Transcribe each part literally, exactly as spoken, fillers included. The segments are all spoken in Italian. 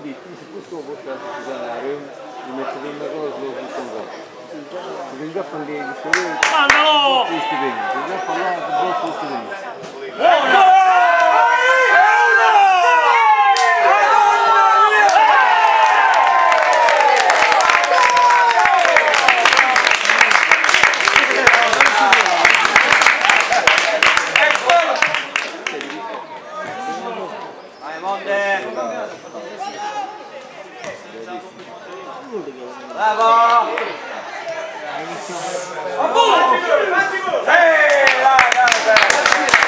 quindi se questo porta a sanare, mi mettete una cosa sullo stesso si ingaffa lì gli stipendi, si ingaffa là sul borso gli stipendi. Bravo! Ehi, dai, dai, dai!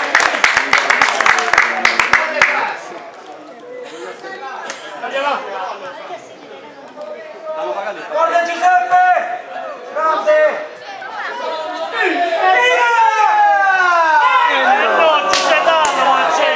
Guarda Giuseppe! Grande! Non ci sei dato, ma c'è!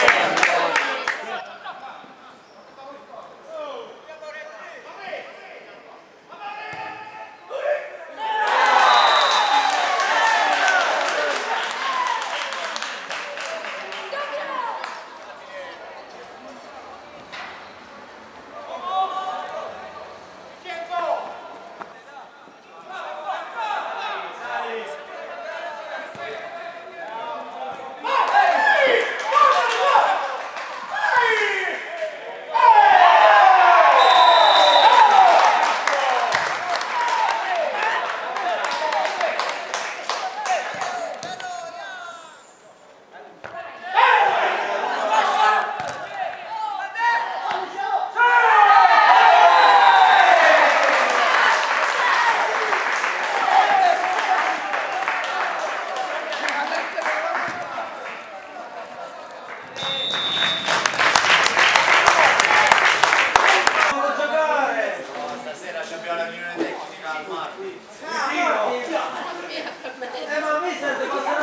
Eh ma a me serve passare